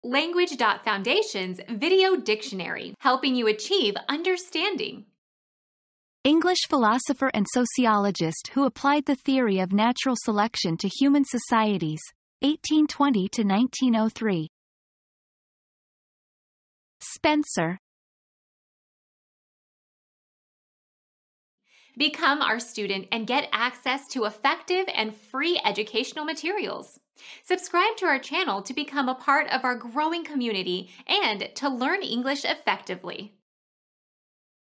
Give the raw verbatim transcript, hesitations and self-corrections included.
Language.Foundation's Video Dictionary, helping you achieve understanding. English philosopher and sociologist who applied the theory of natural selection to human societies, eighteen twenty to nineteen oh three. Spencer. Become our student and get access to effective and free educational materials. Subscribe to our channel to become a part of our growing community and to learn English effectively.